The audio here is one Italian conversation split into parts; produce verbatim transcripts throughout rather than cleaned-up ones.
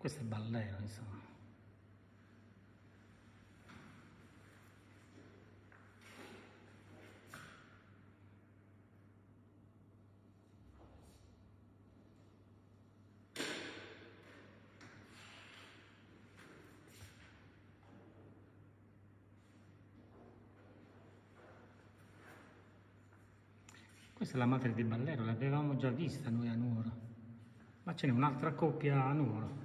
Questo è Ballero, insomma. Questa è la madre di Ballero, l'avevamo già vista noi a Nuoro, ma ce n'è un'altra coppia a Nuoro.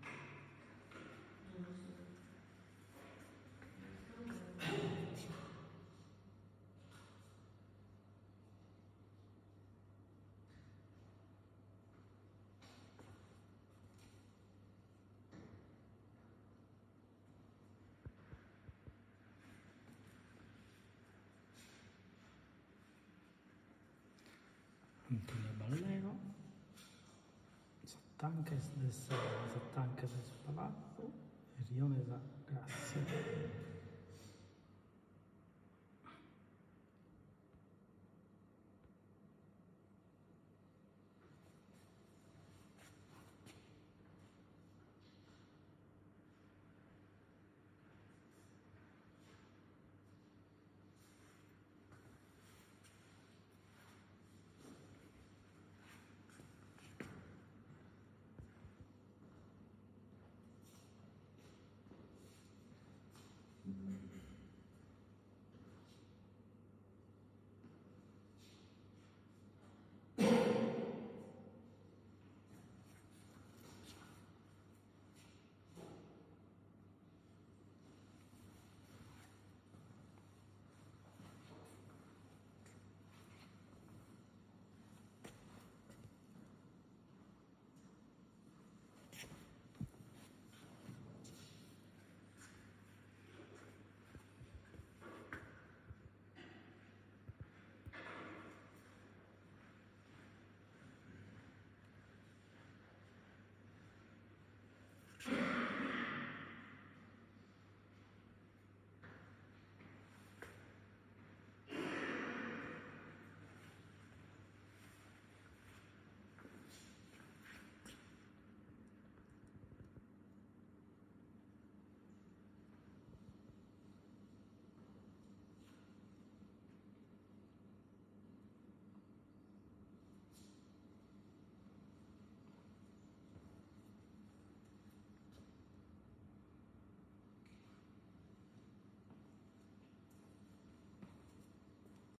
Antonio Ballero, Sottanques del Sole, Sottanques del Palazzo, Rione da Grazia.